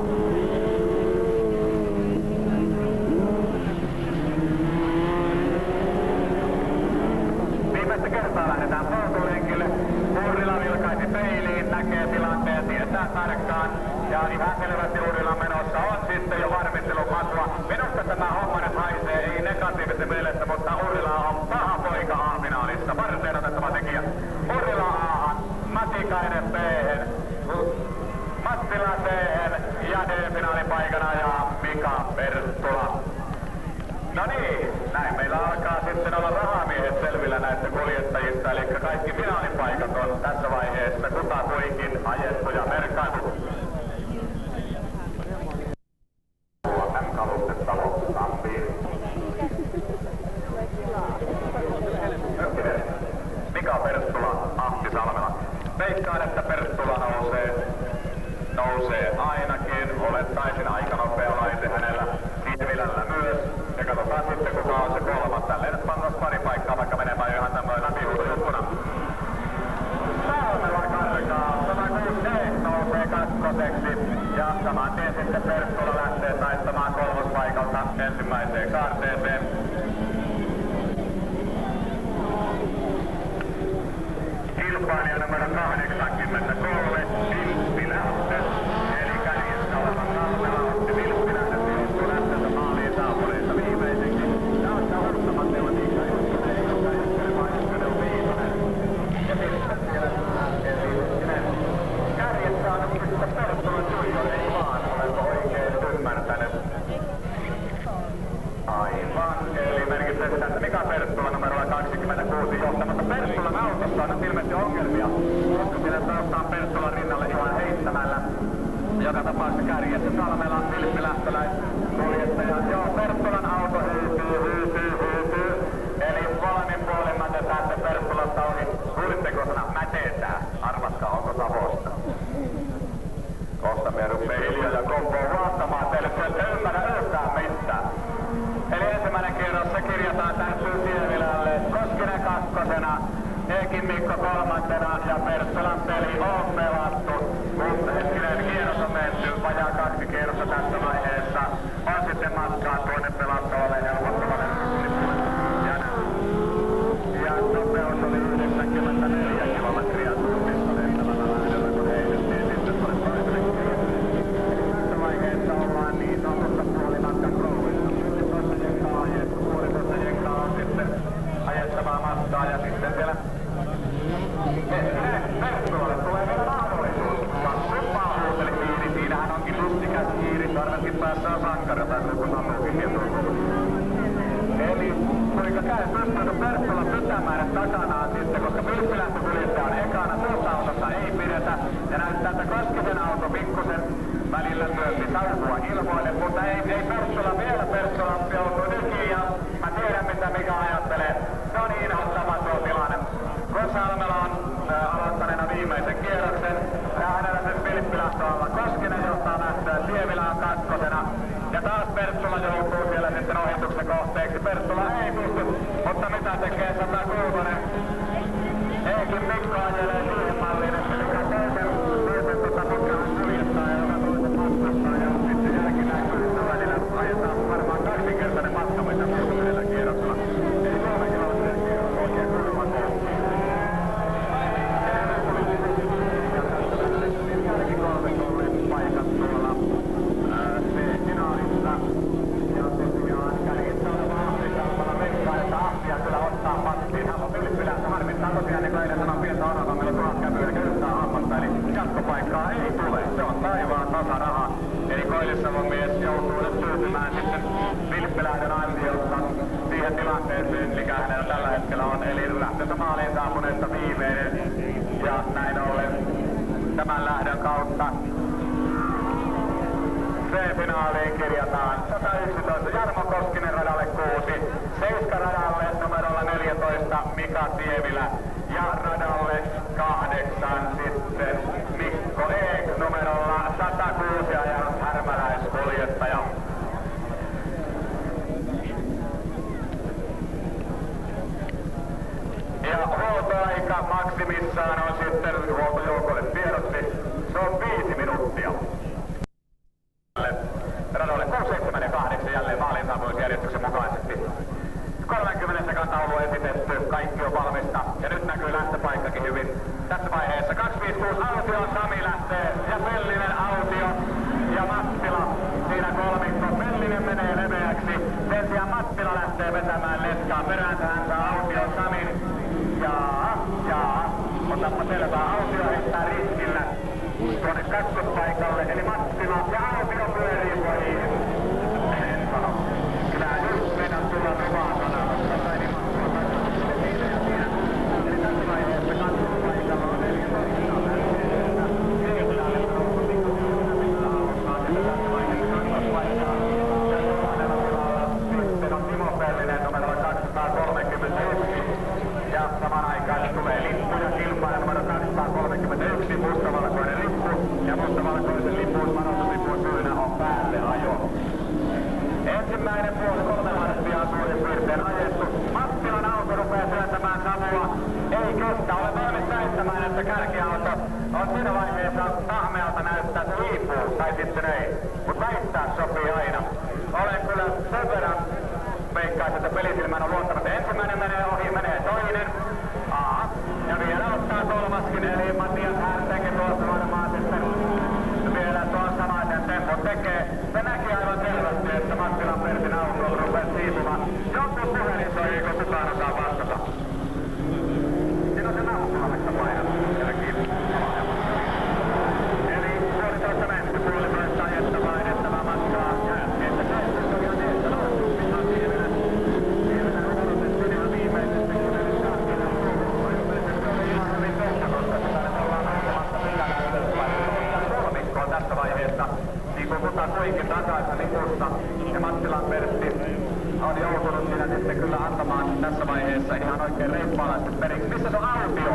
Viimeistä kertaa lähdetään polkulenkille. Urrila vilkaisi peiliin, näkee tilanteen, tietää tarkkaan. Ja ihan selvästi Urrila menossa on sitten jo varmistelun matua. Minusta tämä homma nyt haisee, ei negatiivisen mielessä, mutta Urrila on paha poika A-finaalissa. Varteen otettava tekijä. Urrila A-han, Matikainen B-hen, Mattila C-hen ja D-finaalipaikana ja Mika Perttula. No niin, näin meillä alkaa sitten olla rahamiehet selvillä näistä kuljettajista, eli kaikki finaalipaikat on tässä vaiheessa kutakuinkin ajettu ja merkattu. M-kalustestalo Sampiin. Mika Perttula, Ahti Veikkaan, että Perttula nousee. Nousee ainakin. Olettaisin aika nopea laite hänellä. Sievilällä myös. Ja katsotaan sitten kuka on se kolmas. Tälleen nyt pannos pari paikkaa vaikka menemään ihan tämmöinen läpihuutojuttuna. Salmela karkaa. sata kuusi E nousee kakkoseksi. Ja saman tien sitten Perttula lähtee taistamaan kolmospaikalta ensimmäiseen kaarteeseen. Kilpailija numero kahdeksankymmentäkolme, Vilppilähtö. Eli kärjessä olevan Salmela otti Vilppilähtö sijoittu lähtöstä maaliin saapuneista viimeiseksi. Taakka ottamat Teotiikka Ykkönen, joka Ykkönen vai Ykkönen on viimeinen. Ja sitten siellä Ykkönen. Kärjessä on sitten Perttula Junior, ei vaan, olenko oikein ymmärtänyt. Aivan, eli merkitsee sitä, että Mika Perttula numerolla kaksikymmentäkuusi johtamassa. Perttulan autossa on nyt ilmeisesti ongelmia, koska siellä taustaan Perttulan rinnalle ihan heittämällä. Joka tapauksessa kärjessä Salmela, Vilppilähtöläis, kuljettaja. Joo, Perttulan auto hyytyy, hyytyy, hyytyy. Eli molemmin puolin mätetään, että Perttulasta ohi. Kuulitteko sana mätetään? Arvatkaa, onko Savosta? Kohta me rupee hiljaa ja kompoon vaastamaan teille, että et ymmärrä yhtään mitään. Eli ensimmäinen kierros se kirjataan täytyy Sievilälle. Koskinen kakkosena, Eekin Mikko kolmantena ja Perttulan peli on pelattu. Mutta hetkinen kierros on menty, vajaa kaksi kierrosta tässä vaiheessa. On sitten matkaa tuonne pelattavalle helpottavalle. Ja, ja nopeus oli yhdeksänkymmentäneljä kilometriä tunnissa lentävällä lähdöllä, kun heitettiin sitten tuonne toiselle kierrokselle. Tässä vaiheessa ollaan niin sanotusta puolimatkan krouvissa. Puolitoista jenkaa on sitten ajettavaa matkaa ja sitten vielä Perttulalle tulee vielä mahdollisuus. Kumpaa huuteli kiiri, siinähän onkin lustikäs kiiri, varmasti päässä on sankari tai joku sammuukin kettuun. Eli kuinka käy, pystyykö Perttula pitämään takanaan sitten, koska Vilppilähtökuljettaja on ekana, tuossa autossa ei pidetä ja näyttää, että Koskisen auto pikkusen välillä myöskin saukua ilmoille, mutta ei, ei Perttula vielä, Perttula joutuu nykiin ja mä tiedän mitä Mika ajattelee. Se on inhottava tuo tilanne. Kun Salmela on äh, aloittaneena viimeisen kierroksen ja hänellä nyt Vilppilähtö alla. Koskinen johtaa lähtöä, Sievilä on kakkosena ja taas Perttula joutuu siellä sitten ohituksen kohteeksi. Perttula ei pysty, mutta mitä tekee sata kuusi? Eikin Mikko ajelee siihen malliin, että mikä toisen, toisen tota Mikkahan kuljettaa ja joka toisen matkustaa ja sitten jälkinäkyydessä välillä ajetaan varmaan kaksinkertainen matka, mitä kuusikymmenellä kierroksella. Ei kolme kilometrin kierros oikein kurva koulutus. Jälki kolme kolme paikat tuolla C-finaalissa. Ja tosiaan kärjissä oleva Ahti Salmela veikkaa, että Ahtia kyllä ottaa mattiin. Hän on Vilppilähtö harmittaa tosiaan, niin kuin eilen sanon pientä odotan, meillä on tuhat käpyä, eli yhtään hammasta. Eli jatkopaikkaa ei tule. Se on taivaan tasaraha. Eli Koillisavon mies joutuu nyt tyytymään sitten Vilppilähdön ansiosta siihen tilanteeseen, mikä hänellä tällä hetkellä on. Eli lähtöstä maaliin saapuneesta viimeinen. Ja näin ollen tämän lähdön kautta C-finaaliin kirjataan sata yksitoista Jarmo Koskinen radalle kuusi, Seiska radalle numerolla neljätoista Mika Sievilä ja radalle kahdeksan sitten Mikko Eek numerolla sata kuusi ajanut härmäläiskuljettaja. Ja huoltoaika maksimissaan on sitten huoltojoukolle tiedotti, se on viisi minuuttia. Radalle kuusi, seitsemän ja kahdeksan jälleen maaliin saapumisjärjestyksen mukaisesti. kolmekymmentä sekan taulu esitetty, kaikki on valmista ja nyt näkyy lähtöpaikkakin hyvin. Tässä vaiheessa kaksi viisi kuusi Autio, Sami lähtee ja Pellinen Autio ja Mattila. Siinä kolmikko. Pellinen menee leveäksi, sen sijaan Mattila lähtee vetämään letkaa. Peräänsä hän saa Aution Samin. Jaa, jaa, otapa selvää. Autio heittää riskillä tuonne kakkospaikalle, eli Mattila ja Autio pyörii voi. En sano. Kyllä just mennä tulla luvaa sanaa, koska saini Mattila takaisin siinä ja siinä. Eli tässä vaiheessa kakkospaikalla on neljätoista lähteessä. Sievilälle on pikkuisen pitää auttaa, ja tässä vaiheessa kakkospaikkaa. Ja kolmannella tilalla sitten on Timo Pellinen numerolla kaksisataakolmekymmentäyksi. Ja saman aikaan tulee lippu ja kilpailija numero kaksisataakolmekymmentä. se kärkiauto on siinä vaiheessa tahmealta näyttää, että hiipuu tai sitten ei. Mutta väittää sopii aina. Olen kyllä sen verran veikkaisin, että pelisilmän on luottanut. Ensimmäinen menee ohi, menee toinen. Aa, ja vielä ottaa kolmaskin, eli Matias Härtekin tuossa varmaan sitten vielä tuon samaisen tempon tekee. Se näki aivan selvästi, että Mattilan Pertin auto rupesi siipumaan. Joku puhelin soi, kun kukaan osaa vastata. Siinä on se nappulannetta painat. Eli puolitoista menty, puolitoista ajettavaa edettävää matkaa. Ja että se on ihan niin, että noussut pihaan vielä. Vielä odotettiin ihan viimeisesti, kun eli Sarkinen suuhun. Ilmeisesti oli ihan hyvin tehty, koska sitä nyt ollaan nousemassa pikana ylöspäin. Kolmikkoa tässä vaiheessa, niin kuin kuta kuinkin takaisin lipusta. Ja Mattilan Pertti on joutunut siinä sitten kyllä antamaan tässä vaiheessa ihan oikein reippaalaisesti periksi. Missä se on Autio?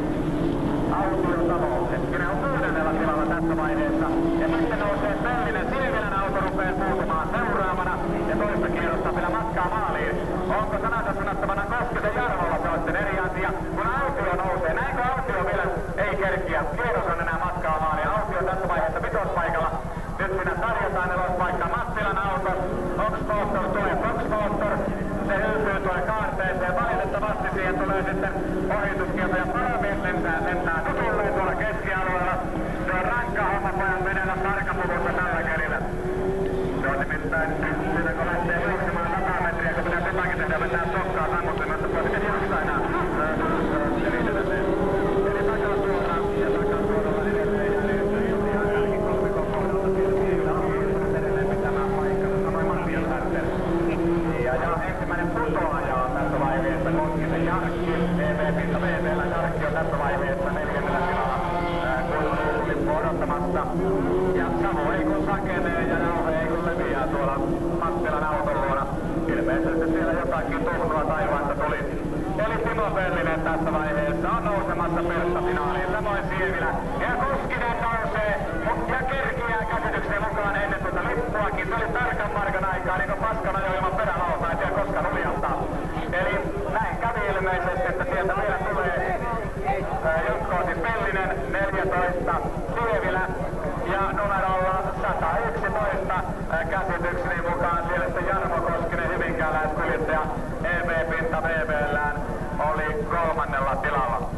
Autiotalo. Hetkinen on kuudennella tilalla tässä vaiheessa. Ja sitten nousee Pellinen. Silvilän auto rupeaa puutumaan seuraavana. Ja toista kierrosta vielä matkaa maaliin. Onko sanansa sanottavana Koskisen Jarvolla se on sitten eri asia. Kun Autio nousee. Näinkö Autio vielä ei kerkiä? Kierros on enää matkaa maaliin. Autio tässä vaiheessa vitospaikalla. Nyt siinä tarjotaan nelospaikka Mattilan auto. Fox-Motor tulee Fox-Motor. Se hylsyy tuolle kaarteeseen. Valitettavasti siihen tulee sitten ohituskielto ja paramies lentää, lentää tutulleen tuolla keskialueella. Se on rankka homma pojan menellä tarkapuvussa tällä kelillä. Se on nimittäin siinä kun lähtee juoksemaan sata metriä, kun pitää jotakin tehdä vetää sokkaa sammuttimasta pois. Miten juoksaa enää? Eli edelleen. Eli takasuoraan ja takasuoralla edelleen ja edelleen. Ja jälkin kolmikon kohdalta siellä on edelleen pitämään paikkaa. Noin Matias Härtel. Ja, ja ensimmäinen putoaja on tässä vaiheessa Koskisen Jarkki. E V-pinta V V:llä Jarkki on tässä vaiheessa neljännellä tilalla. Kun lippu odottamassa. Ja Savo ei kun sakenee ja Nauhe ei kun leviää tuolla Mattilan auton luona. Ilmeisesti siellä jotakin tuhnua taivaasta tuli. Eli Timo Pellinen tässä vaiheessa on nousemassa Pertta-finaaliin. Samoin Sievilä. Ja Koskinen nousee ja kerkiää käsityksen mukaan ennen tuota lippuakin. Se oli tarkan markan aikaa, niin kuin paskana jo ilman perälautaa, ei tiedä koska nuljahtaa. Eli näin kävi ilmeisesti, että sieltä vielä tulee Jukkoosi Pellinen, neljätoista Sievilä ja numerolla sata yksitoista käsitykseni mukaan siellä sitten Jarmo Koskinen hyvinkääläiskuljettaja E V-pinta V V:llään oli kolmannella tilalla.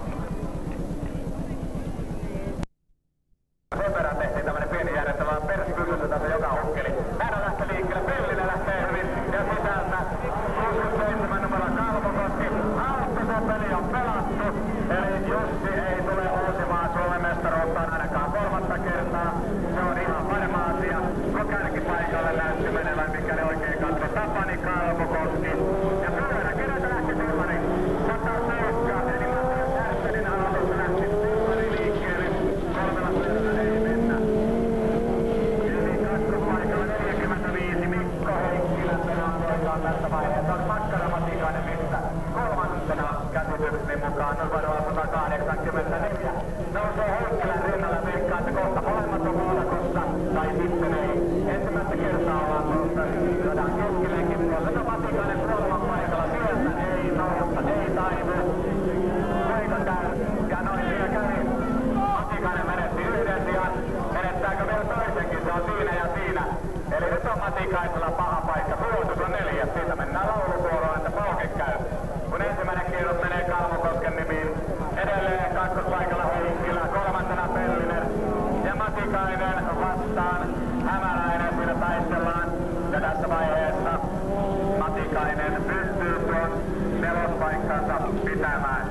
Sen verran tehtiin tämmönen pieni järjestelmä perskysyntä tässä joka hukkeli. Hän lähtee liikkeelle, Pellinen lähtee hyvin ja sisältä kuusikymmentäseitsemän numero Kalvokoski. Auttosen peli on pelattu, eli Jussi ei tule uusimaan Suomen mestaruuttaan ainakaan kolmatta kertaa. Se on ihan varma asia. Kun kärkipaikalle näytti menevän, mikäli oikein katso Tapani Kalvokoski. Ja pyörä, keneltä lähti tuomari? sata seitsemän, eli Matias Härtelin aloitus lähti tuomari liikkeelle. Kolmella pyörällä ei mennä. Eli kakkospaikalla neljäkymmentäviisi Mikko Heikkilä perääntoikaan tässä vaiheessa. On Makkara Matikainen mistä kolmantena käsitykseni mukaan numeroa sata kahdeksankymmentäneljä. Nousee Heikkilän rinnalla veikkaa, että kohta molemmat on muodakossa tai sitten ei. Ensimmäistä kertaa ollaan tuossa radan keskelleenkin tuossa. Matikainen kolman paikalla sieltä ei nousta, ei taivu. Kuinka käy? Ja noin siinä kävi. Matikainen menetti yhden sijaan. Menettääkö vielä toisenkin? Se on siinä ja siinä. Eli nyt on Matikaisella paha paikka. Tulotus on neljäs. Siitä mennään laulukuoroon, että pauke käy. Kun ensimmäinen kierros menee Kalvokosken nimiin. Edelleen kakkospaikalla Heikkilä. Kolmantena Pellinen. Ja Matikainen vastaan Hämäläinen. Siinä taistellaan. Ja tässä vaiheessa Matikainen pystyy tuon nelospaikkansa pitämään.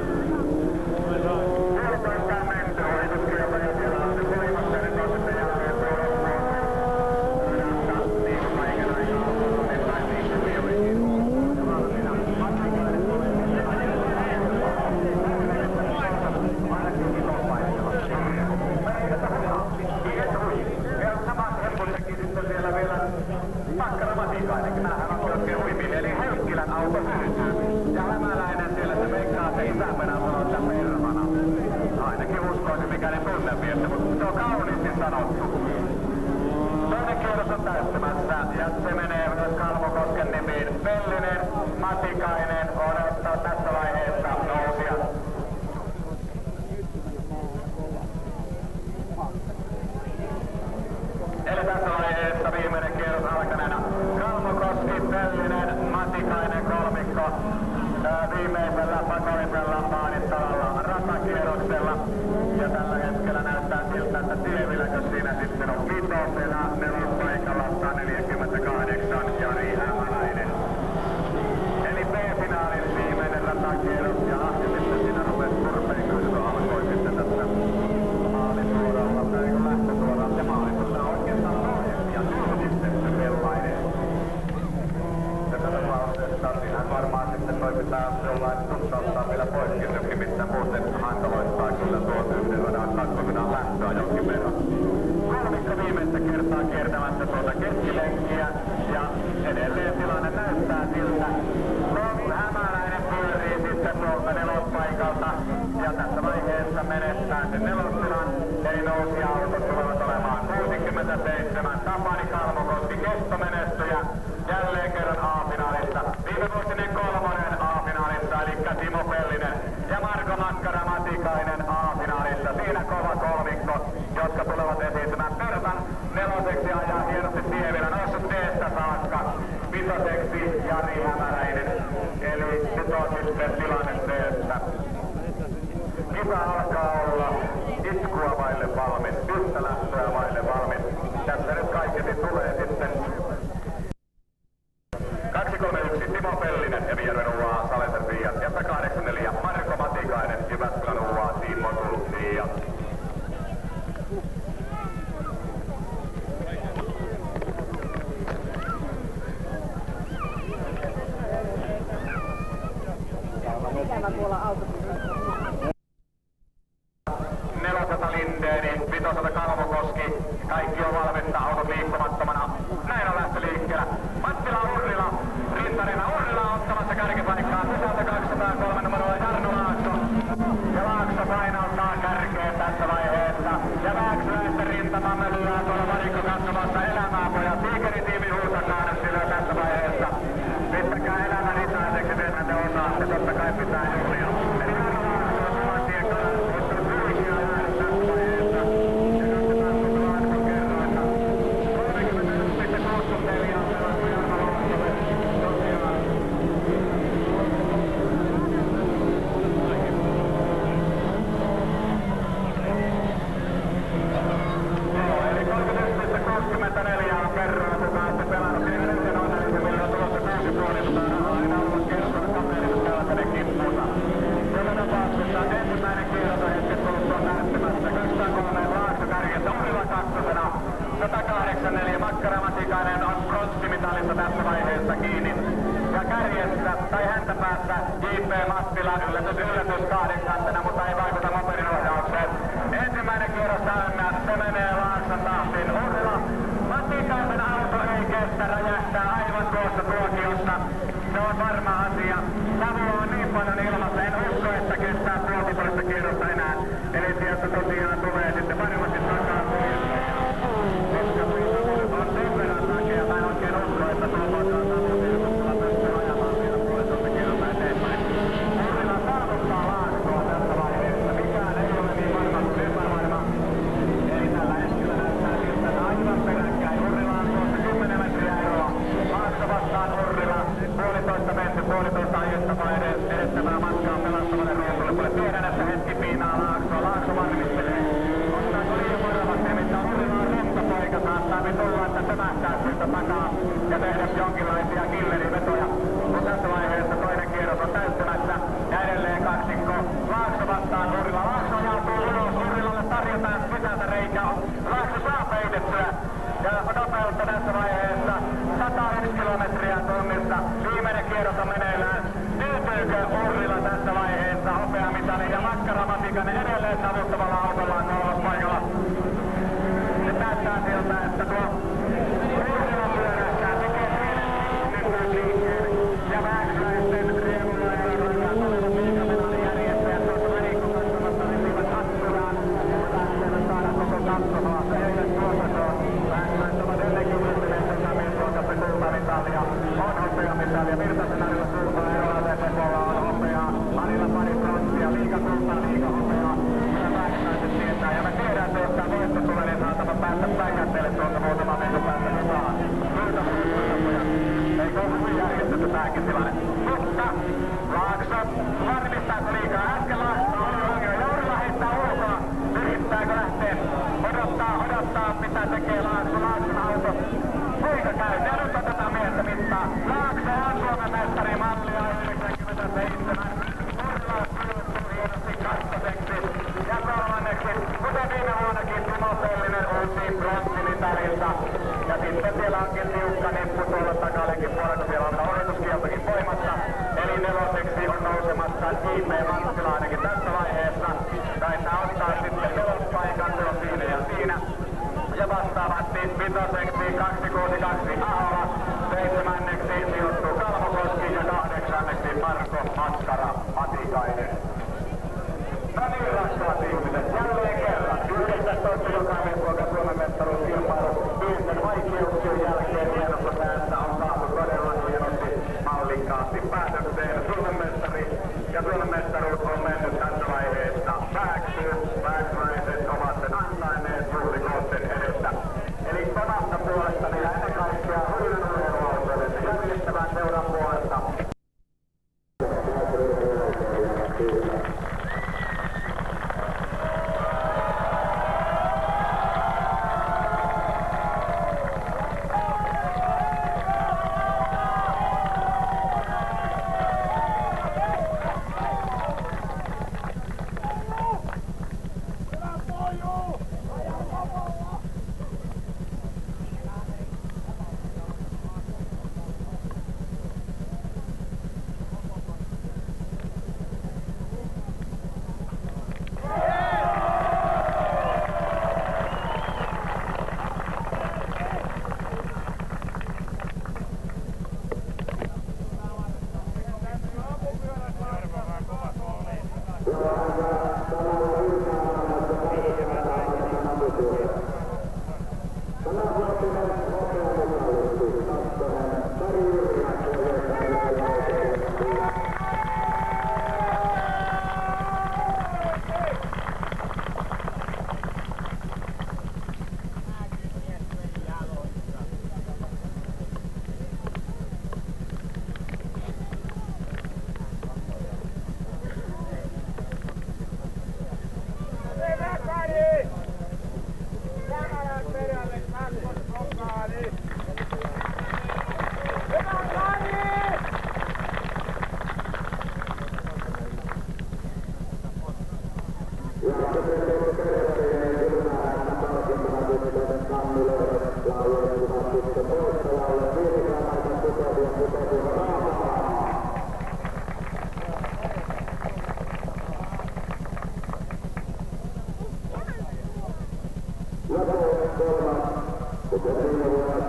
Puolitoista on menty. Ohituskielto ja siellä on se voimassa. Nyt on sitten jälkeen puolella. Radasta niin kuin kaiken aikaa. Jotain niin kuin vioikin. Valmiina. Matikainen tulee. Ainakin vitospaikalla. Meidätä huhaa. Kiitos hui. Vielä samat helpottekin sitten siellä vielä Makkara Matikainenkin. Nämähän on oikein huimia. Eli Heikkilän auto hyytyy. Ja Hämäläinen siellä se veikkaa se isämänä sanoo, että permana. Ainakin uskoisin mikäli tunneviesti, mutta se on kauniisti sanottu. Toinen kierros on täyttämässä ja se menee myös Kalvokosken nimiin. Pellinen, Matikainen odottaa tässä vaiheessa nousia. pääse nelostilan, eli nousi autot tulevat olemaan kuusikymmentäseitsemän, Tapani Kalmukoski, kestomenestyjä, jälleen kerran A-finaalissa, viime vuosinen kolmonen A-finaalissa, eli Timo Pellinen ja Marko Makkara Matikainen A-finaalissa, siinä kova kolmikko, jotka tulevat esiintymään. Pertan neloseksi ajaa hienosti Tievilä, noussut teestä saakka, vitoseksi Jari Hämäräinen, eli nyt on sitten tilanne teestä. Kisa alkaa olla iskua vaille valmis, yhtä lähtöä vaille valmis. Tässä nyt kaiketi tulee sitten kaksi kolme yksi Timo Pellinen, Emijärven U A, Salesen Fiat ja kahdeksan neljä Marko Matikainen, Jyväskylän U A, Timo Tulut Fiat. Nelosata Lindeni, vitosata Kalvokoski, kaikki on valmista, autot liikkumattomana. Näin on lähtö liikkeellä. Mattila Urrila, rintarina Urrila ottamassa kärkipaikkaa. Sisältä kaksisataakolme numeroa Jarno Laakso. Ja Laakso painaltaa kärkeen tässä vaiheessa. Ja Vääksyläisten rintamamme lyö tuolla varikko katsomassa elämää pojat. Tiikeritiimi huusakaa nyt silloin tässä vaiheessa. Pistäkää elämä lisääseksi, että te osaatte. Totta kai pitää juhlia. Eli Jarno Laakso on tuon tien kanssa. Mutta on pyrkiä ääni tässä vaiheessa. Ja katsotaan, kuka Laakson kerran.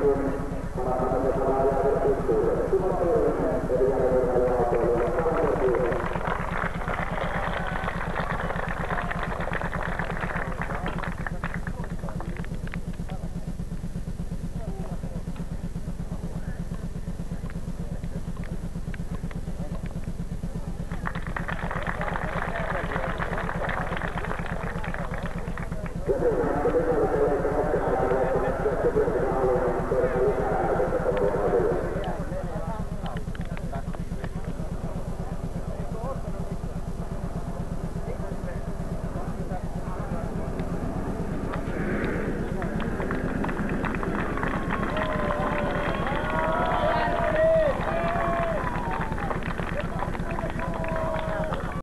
Thank you.